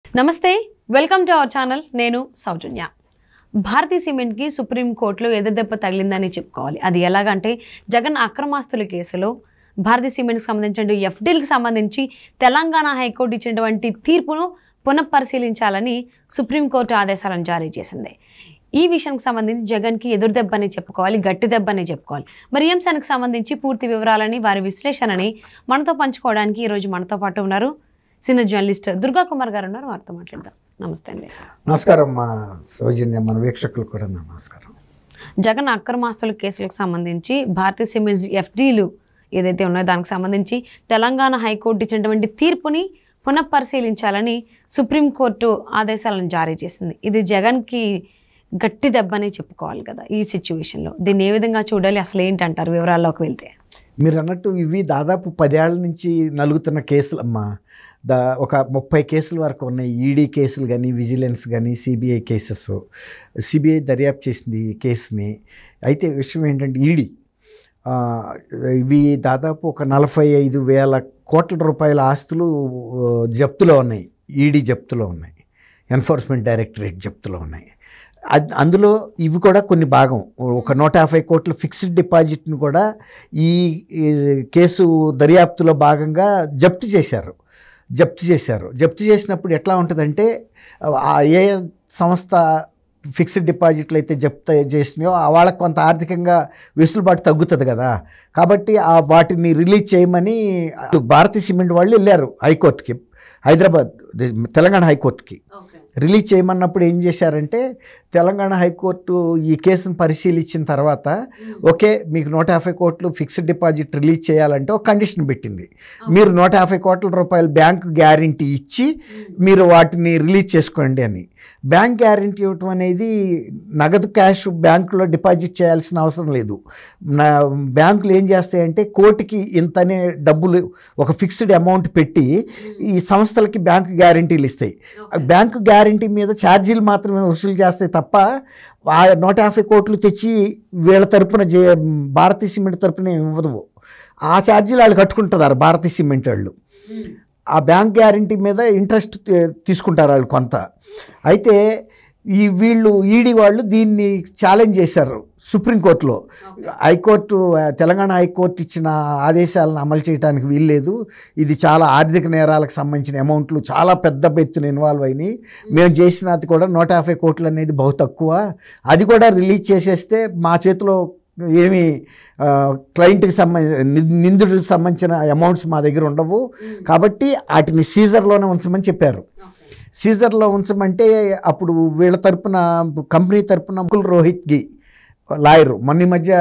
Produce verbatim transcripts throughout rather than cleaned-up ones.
నమస్తే, welcome to our channel. నేను Soujanya. Bharati cement కి సుప్రీం కోర్టులో ఎదురుదెబ్బ తగిలిందని చెప్పుకోవాలి. అది ఎలాగంటే జగన్ అక్రమాస్తుల కేసులో భారతీ సిమెంట్కి సంబంధించిన ఎఫ్డీలకు సంబంధించి తెలంగాణ హైకోర్టు ఇచ్చినటువంటి తీర్పును పునఃపరిశీలించాలని సుప్రీంకోర్టు ఆదేశాలను జారీ చేసింది. ఈ విషయానికి సంబంధించి జగన్కి ఎదురుదెబ్బని చెప్పుకోవాలి, గట్టి దెబ్బని చెప్పుకోవాలి. మరి ఈ అంశానికి సంబంధించి పూర్తి వివరాలని, వారి విశ్లేషణని మనతో పంచుకోవడానికి ఈరోజు మనతో పాటు ఉన్నారు సీనియర్ జర్నలిస్ట్ దుర్గా కుమార్ గారు ఉన్నారు. వారితో మాట్లాడదాం. నమస్తే అండి. నమస్కారం మా సౌజన్య, మన వీక్షకులు కూడా నమస్కారం. జగన్ అక్రమాస్తుల కేసులకు సంబంధించి భారతీ సిమెంట్స్ ఎఫ్డీలు ఏదైతే ఉన్నాయో దానికి సంబంధించి తెలంగాణ హైకోర్టు ఇచ్చినటువంటి తీర్పుని పునఃపరిశీలించాలని సుప్రీంకోర్టు ఆదేశాలను జారీ చేసింది. ఇది జగన్కి గట్టి దెబ్బనే చెప్పుకోవాలి కదా ఈ సిచ్యువేషన్లో. దీన్ని ఏ విధంగా చూడాలి, అసలు ఏంటంటారు వివరాల్లోకి వెళ్తే? మీరు అన్నట్టు ఇవి దాదాపు పదేళ్ల నుంచి నలుగుతున్న కేసులు అమ్మా. దా ఒక ముప్పై కేసుల వరకు ఉన్నాయి. ఈడీ కేసులు కానీ, విజిలెన్స్ కానీ, సిబిఐ కేసెస్. సిబిఐ దర్యాప్తు చేసింది ఈ కేసుని. అయితే విషయం ఏంటంటే ఈడీ ఇవి దాదాపు ఒక నలభై ఐదు వేల కోట్ల రూపాయల ఆస్తులు జప్తులో ఉన్నాయి. ఈడీ జప్తులో ఉన్నాయి, ఎన్ఫోర్స్మెంట్ డైరెక్టరేట్ జప్తులో ఉన్నాయి. అందులో ఇవి కూడా కొన్ని భాగం, ఒక నూట యాభై కోట్ల ఫిక్స్డ్ డిపాజిట్ను కూడా ఈ కేసు దర్యాప్తులో భాగంగా జప్తు చేశారు జప్తు చేశారు జప్తు చేసినప్పుడు ఎట్లా ఉంటుందంటే, ఏ సంస్థ ఫిక్స్డ్ డిపాజిట్లు అయితే జప్తు చేసినాయో వాళ్ళకి కొంత ఆర్థికంగా వెసులుబాటు తగ్గుతుంది కదా. కాబట్టి ఆ వాటిని రిలీజ్ చేయమని భారతీ సిమెంట్ వాళ్ళు వెళ్ళారు హైకోర్టుకి, హైదరాబాద్ తెలంగాణ హైకోర్టుకి. రిలీజ్ చేయమన్నప్పుడు ఏం చేశారంటే, తెలంగాణ హైకోర్టు ఈ కేసును పరిశీలించిన తర్వాత ఓకే మీకు నూట యాభై కోట్లు ఫిక్స్డ్ డిపాజిట్ రిలీజ్ చేయాలంటే ఒక కండిషన్ పెట్టింది. మీరు నూట యాభై కోట్ల రూపాయలు బ్యాంకు గ్యారంటీ ఇచ్చి మీరు వాటిని రిలీజ్ చేసుకోండి అని. బ్యాంక్ గ్యారంటీ ఇవ్వటం అనేది నగదు క్యాష్ బ్యాంకులో డిపాజిట్ చేయాల్సిన అవసరం లేదు. నా బ్యాంకులు ఏం చేస్తాయంటే కోటికి ఇంతనే డబ్బులు ఒక ఫిక్స్డ్ అమౌంట్ పెట్టి ఈ సంస్థలకి బ్యాంకు గ్యారంటీలు ఇస్తాయి. బ్యాంకు గ్యారంటీ మీద ఛార్జీలు మాత్రమే వసూలు చేస్తాయి తప్ప ఆ నూట యాభై కోట్లు తెచ్చి వీళ్ళ తరపున జే భారతీ సిమెంట్ తరపున ఇవ్వదు. ఆ ఛార్జీలు వాళ్ళు కట్టుకుంటున్నారు భారతీ సిమెంట్ వాళ్ళు. ఆ బ్యాంక్ గ్యారంటీ మీద ఇంట్రెస్ట్ తీసుకుంటారు వాళ్ళు కొంత. అయితే ఈ వీళ్ళు ఈడీ వాళ్ళు దీన్ని ఛాలెంజ్ చేశారు సుప్రీంకోర్టులో. హైకోర్టు, తెలంగాణ హైకోర్టు ఇచ్చిన ఆదేశాలను అమలు చేయడానికి వీల్లేదు, ఇది చాలా ఆర్థిక నేరాలకు సంబంధించిన అమౌంట్లు చాలా పెద్ద ఎత్తున ఇన్వాల్వ్ అయినాయి, మేము చేసినది కూడా నూట యాభై కోట్లు అనేది బహు తక్కువ, అది కూడా రిలీజ్ చేసేస్తే మా చేతిలో ఏమి క్లయింట్కి సంబంధించి నిందితుడికి సంబంధించిన అమౌంట్స్ మా దగ్గర ఉండవు, కాబట్టి వాటిని సీజర్లోనే ఉంచమని చెప్పారు. సీజర్లో ఉంచమంటే అప్పుడు వీళ్ళ తరపున కంపెనీ తరపున ముకుల్ రోహిత్గి లాయరు మొన్న మధ్య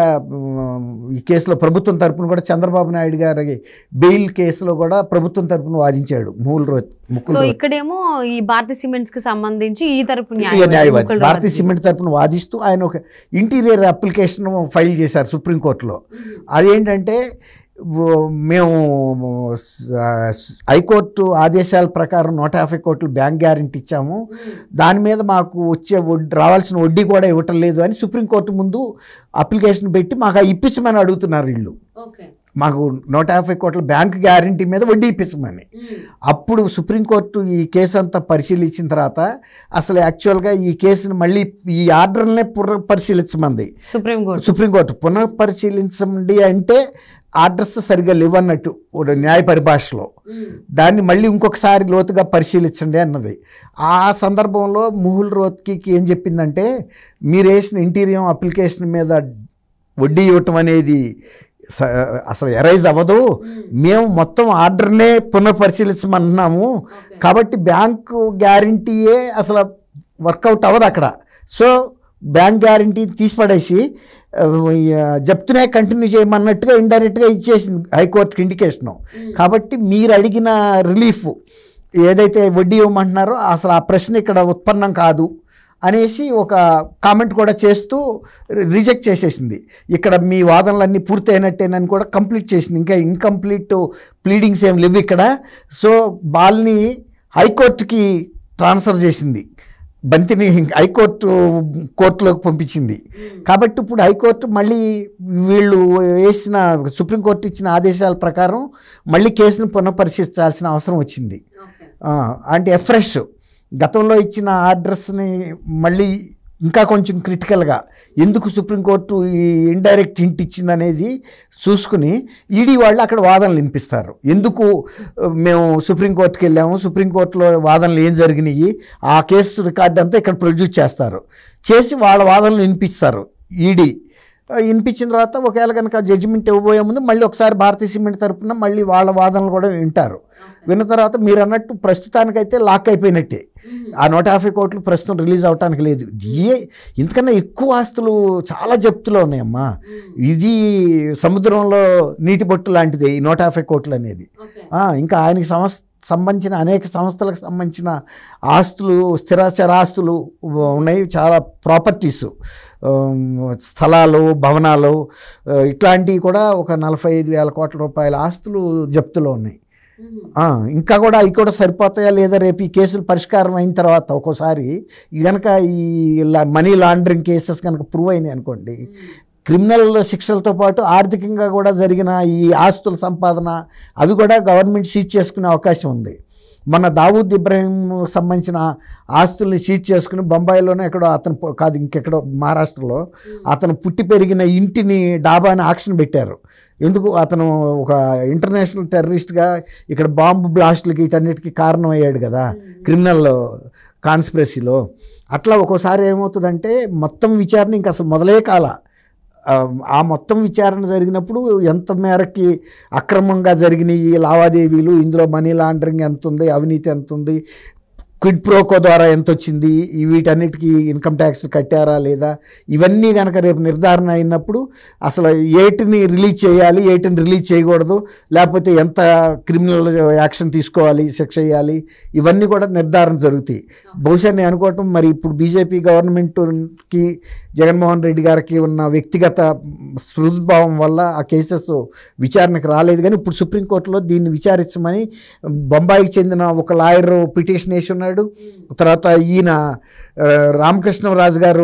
ఈ కేసులో ప్రభుత్వం తరపున కూడా చంద్రబాబు నాయుడు గారి బెయిల్ కేసులో కూడా ప్రభుత్వం తరపున వాదించాడు ముకుల్ రోహిత్. సో ఇక్కడేమో ఈ భారతీ సిమెంట్స్ కి సంబంధించి ఈ తరపు న్యాయవాది భారతీ సిమెంట్ తరపున వాదిస్తూ ఆయన ఒక ఇంటీరియర్ అప్లికేషన్ ఫైల్ చేశారు సుప్రీంకోర్టులో. అదేంటంటే, మేము హైకోర్టు ఆదేశాల ప్రకారం నూట యాభై కోట్లు బ్యాంక్ గ్యారంటీ ఇచ్చాము, దాని మీద మాకు వచ్చే వడ్డీ రావాల్సిన వడ్డీ కూడా ఇవ్వటం లేదు అని సుప్రీంకోర్టు ముందు అప్లికేషన్ పెట్టి మాకు ఇప్పించమని అడుగుతున్నారు వీళ్ళు. మాకు నూట యాభై కోట్ల బ్యాంక్ గ్యారంటీ మీద వడ్డీ ఇప్పించమని. అప్పుడు సుప్రీంకోర్టు ఈ కేసు అంతా పరిశీలించిన తర్వాత అసలు యాక్చువల్గా ఈ కేసును మళ్ళీ ఈ ఆర్డర్నే పునః పరిశీలించమంది సుప్రీంకోర్టు. సుప్రీంకోర్టు పునః పరిశీలించండి అంటే ఆర్డర్స్ సరిగ్గా లేవన్నట్టు న్యాయ పరిభాషలో, దాన్ని మళ్ళీ ఇంకొకసారి లోతుగా పరిశీలించండి అన్నది. ఆ సందర్భంలో ముకుల్ రోహిత్కి ఏం చెప్పిందంటే, మీరు వేసిన ఇంటీరియర్ అప్లికేషన్ మీద వడ్డీ ఇవ్వటం అనేది అసలు ఎరైజ్ అవ్వదు, మేము మొత్తం ఆర్డర్నే పునఃపరిశీలించమన్నాము, కాబట్టి బ్యాంకు గ్యారంటీయే అసలు వర్కౌట్ అవ్వదు అక్కడ. సో బ్యాంక్ గ్యారంటీ తీసిపడేసి జప్తునే కంటిన్యూ చేయమన్నట్టుగా ఇండైరెక్ట్గా ఇచ్చేసింది హైకోర్టుకి ఇండికేషను. కాబట్టి మీరు అడిగిన రిలీఫ్ ఏదైతే వడ్డీ ఇవ్వమంటున్నారో అసలు ఆ ప్రశ్న ఇక్కడ ఉత్పన్నం కాదు అనేసి ఒక కామెంట్ కూడా చేస్తూ రిజెక్ట్ చేసేసింది. ఇక్కడ మీ వాదనలన్నీ పూర్తి అయినట్టేనని కూడా కంప్లీట్ చేసింది. ఇంకా ఇన్కంప్లీట్ ప్లీడింగ్స్ ఏం లేవు ఇక్కడ. సో బాల్ని హైకోర్టుకి ట్రాన్స్ఫర్ చేసింది, బంతిని హైకోర్టు కోర్టులోకి పంపించింది. కాబట్టి ఇప్పుడు హైకోర్టు మళ్ళీ వీళ్ళు వేసిన సుప్రీంకోర్టు ఇచ్చిన ఆదేశాల ప్రకారం మళ్ళీ కేసును పునఃపరిశీలించాల్సిన అవసరం వచ్చింది. అంటే ఎఫ్రెష్ గతంలో ఇచ్చిన ఆర్డర్స్ని మళ్ళీ ఇంకా కొంచెం క్రిటికల్గా ఎందుకు సుప్రీంకోర్టు ఈ ఇండైరెక్ట్ హింట్ ఇచ్చిందనేది చూసుకుని ఈడీ వాళ్ళు అక్కడ వాదనలు వినిపిస్తారు. ఎందుకు మేము సుప్రీంకోర్టుకి వెళ్ళాము, సుప్రీంకోర్టులో వాదనలు ఏం జరిగినాయి, ఆ కేసు రికార్డు అంతా ఇక్కడ ప్రొడ్యూస్ చేస్తారు. చేసి వాళ్ళ వాదనలు వినిపిస్తారు. ఈడీ వినిపించిన తర్వాత ఒకవేళ కనుక జడ్జిమెంట్ ఇవ్వబోయే ముందు మళ్ళీ ఒకసారి భారతీయ సిమెంట్ తరపున మళ్ళీ వాళ్ళ వాదనలు కూడా వింటారు. విన్న తర్వాత మీరు అన్నట్టు ప్రస్తుతానికైతే లాక్ అయిపోయినట్టే. ఆ నూట యాభై కోట్లు ప్రస్తుతం రిలీజ్ అవడానికి లేదు. ఏ ఇంతకన్నా ఎక్కువ ఆస్తులు చాలా జప్తులో ఉన్నాయమ్మా. ఇది సముద్రంలో నీటి బొట్టు లాంటిదే ఈ నూట యాభై కోట్లు అనేది. ఇంకా ఆయనకి సంస్థ సంబంధించిన అనేక సంస్థలకు సంబంధించిన ఆస్తులు, స్థిరాచరాస్తులు ఉన్నాయి, చాలా ప్రాపర్టీస్, స్థలాలు, భవనాలు ఇట్లాంటివి కూడా ఒక నలభై ఐదు వేల కోట్ల రూపాయల ఆస్తులు జప్తులో ఉన్నాయి. ఇంకా కూడా అవి కూడా సరిపోతాయా లేదా రేపు ఈ కేసులు పరిష్కారం అయిన తర్వాత ఒక్కోసారి కనుక ఈ మనీ లాండరింగ్ కేసెస్ కనుక ప్రూవ్ అయినాయి అనుకోండి, క్రిమినల్ శిక్షలతో పాటు ఆర్థికంగా కూడా జరిగిన ఈ ఆస్తుల సంపాదన అవి కూడా గవర్నమెంట్ సీజ్ చేసుకునే అవకాశం ఉంది. మన దావూద్ ఇబ్రాహిం సంబంధించిన ఆస్తుల్ని సీజ్ చేసుకుని బొంబాయిలోనే ఎక్కడో అతను కాదు ఇంకెక్కడో మహారాష్ట్రలో అతను పుట్టి పెరిగిన ఇంటిని డాబాని ఆక్షన్ పెట్టారు. ఎందుకు అతను ఒక ఇంటర్నేషనల్ టెర్రరిస్ట్గా ఇక్కడ బాంబు బ్లాస్ట్లకి వీటన్నిటికీ కారణం అయ్యాడు కదా క్రిమినల్ కాన్స్పిరసీలో. అట్లా ఒక్కోసారి ఏమవుతుందంటే మొత్తం విచారణ ఇంకా అసలు మొదలే కాల. ఆ మొత్తం విచారణ జరిగినప్పుడు ఎంత మేరకి అక్రమంగా జరిగినాయి లావాదేవీలు, ఇందులో మనీ లాండరింగ్ ఎంత ఉంది, అవినీతి ఎంత ఉంది, క్విడ్ ప్రోకో ద్వారా ఎంత వచ్చింది, వీటన్నిటికీ ఇన్కమ్ ట్యాక్స్ కట్టారా లేదా, ఇవన్నీ కనుక రేపు నిర్ధారణ అయినప్పుడు అసలు ఏటిని రిలీజ్ చేయాలి, ఏటిని రిలీజ్ చేయకూడదు, లేకపోతే ఎంత క్రిమినల్ యాక్షన్ తీసుకోవాలి, శిక్ష వేయాలి, ఇవన్నీ కూడా నిర్ధారణ జరుగుతాయి. బహుశా నేను అనుకోవటం మరి ఇప్పుడు బీజేపీ గవర్నమెంట్కి జగన్మోహన్ రెడ్డి గారికి ఉన్న వ్యక్తిగత సృద్భావం వల్ల ఆ కేసెస్ విచారణకు రాలేదు. కానీ ఇప్పుడు సుప్రీంకోర్టులో దీన్ని విచారించమని బొంబాయికి చెందిన ఒక లాయర్ పిటిషన్ వేసి ఉన్నాడు. తర్వాత ఈయన రామకృష్ణరాజు గారు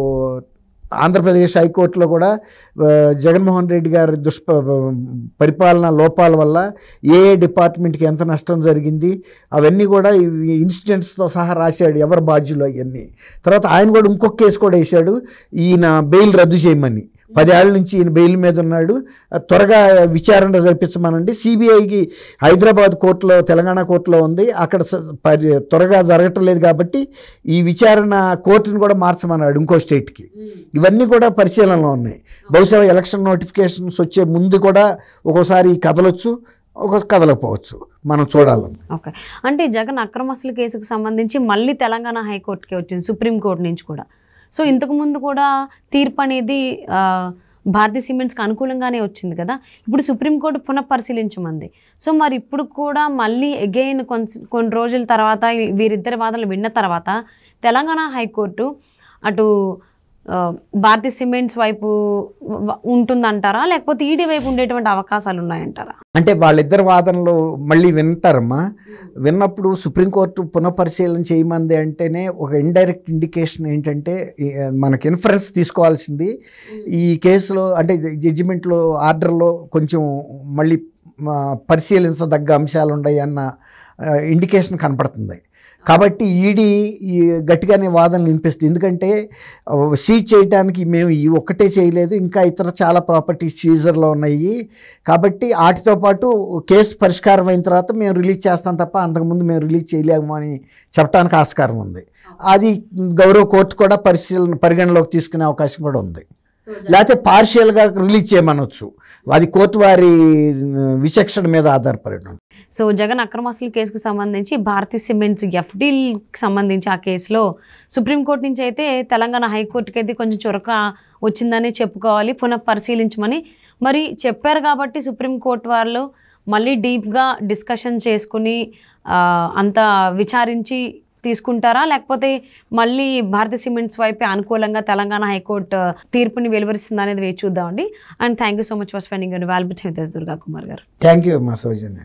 ఆంధ్రప్రదేశ్ హైకోర్టులో కూడా జగన్మోహన్ రెడ్డి గారి దుష్ప పరిపాలన లోపాల వల్ల ఏ ఏ డిపార్ట్మెంట్కి ఎంత నష్టం జరిగింది అవన్నీ కూడా ఇన్సిడెంట్స్తో సహా రాశాడు, ఎవరు బాధ్యులు అవన్నీ. తర్వాత ఆయన కూడా ఇంకొక కేసు కూడా వేశాడు, ఈయన బెయిల్ రద్దు చేయమని. పదేళ్ల నుంచి ఈయన బెయిల్ మీద ఉన్నాడు, త్వరగా విచారణ జరిపించమనండి. సిబిఐకి హైదరాబాద్ కోర్టులో, తెలంగాణ కోర్టులో ఉంది, అక్కడ త్వరగా జరగట్లేదు కాబట్టి ఈ విచారణ కోర్టును కూడా మార్చమన్నాడు ఇంకో స్టేట్కి. ఇవన్నీ కూడా పరిశీలనలో ఉన్నాయి. బహుశా ఎలక్షన్ నోటిఫికేషన్స్ వచ్చే ముందు కూడా ఒక్కోసారి కదలొచ్చు, ఒక కదలకపోవచ్చు, మనం చూడాలి. ఓకే, అంటే జగన్ అక్రమస్తుల కేసుకు సంబంధించి మళ్ళీ తెలంగాణ హైకోర్టుకే వచ్చింది, సుప్రీంకోర్టు నుంచి కూడా. సో ఇంతకుముందు కూడా తీర్పు అనేది భారతీయ సిమెంట్స్కి అనుకూలంగానే వచ్చింది కదా, ఇప్పుడు సుప్రీంకోర్టు పునఃపరిశీలించమంది. సో మరి ఇప్పుడు కూడా మళ్ళీ అగైన్ కొన్ని కొన్ని రోజుల తర్వాత వీరిద్దరి వాదనలు విన్న తర్వాత తెలంగాణ హైకోర్టు అటు భారతీయ సిమెంట్స్ వైపు ఉంటుందంటారా, లేకపోతే ఈడీ వైపు ఉండేటువంటి అవకాశాలు ఉన్నాయంటారా? అంటే వాళ్ళిద్దరు వాదనలు మళ్ళీ వింటారమ్మా. విన్నప్పుడు సుప్రీంకోర్టు పునఃపరిశీలన చేయమంది అంటేనే ఒక ఇండైరెక్ట్ ఇండికేషన్ ఏంటంటే మనకి ఇన్ఫరెన్స్ తీసుకోవాల్సింది ఈ కేసులో, అంటే జడ్జిమెంట్లో ఆర్డర్లో కొంచెం మళ్ళీ పరిశీలించదగ్గ అంశాలు ఉన్నాయి అన్న ఇండికేషన్ కనపడుతుంది. కాబట్టి ఈడీ గట్టిగానే వాదనలు వినిపిస్తుంది. ఎందుకంటే సీజ్ చేయడానికి మేము ఈ ఒక్కటే చేయలేదు, ఇంకా ఇతర చాలా ప్రాపర్టీస్ సీజర్లో ఉన్నాయి. కాబట్టి వాటితో పాటు కేసు పరిష్కారం అయిన తర్వాత మేము రిలీజ్ చేస్తాం తప్ప అంతకుముందు మేము రిలీజ్ చేయలేము అని చెప్పడానికి ఆస్కారం ఉంది. అది గౌరవ కోర్టు కూడా పరిశీలన పరిగణలోకి తీసుకునే అవకాశం కూడా ఉంది. లేకపోతే పార్షియల్గా రిలీజ్ చేయమనొచ్చు, అది కోర్టు వారి విచక్షణ మీద ఆధారపడి ఉంటుంది. సో జగన్ అక్రమాస్తుల కేసుకు సంబంధించి భారతీయ సిమెంట్స్ ఎఫ్డీల్కి సంబంధించి ఆ కేసులో సుప్రీంకోర్టు నుంచి అయితే తెలంగాణ హైకోర్టుకి అయితే కొంచెం చొరక వచ్చిందని చెప్పుకోవాలి, పునః పరిశీలించమని మరి చెప్పారు. కాబట్టి సుప్రీంకోర్టు వాళ్ళు మళ్ళీ డీప్గా డిస్కషన్ చేసుకుని అంత విచారించి తీసుకుంటారా, లేకపోతే మళ్ళీ భారతీయ సిమెంట్స్ వైపే అనుకూలంగా తెలంగాణ హైకోర్టు తీర్పుని వెలువరిస్తుందా అనేది వేచి చూద్దామండి. And thank you so much for spending your valuable time with us, Durga Kumar garu. Thank you మా సౌజన్య.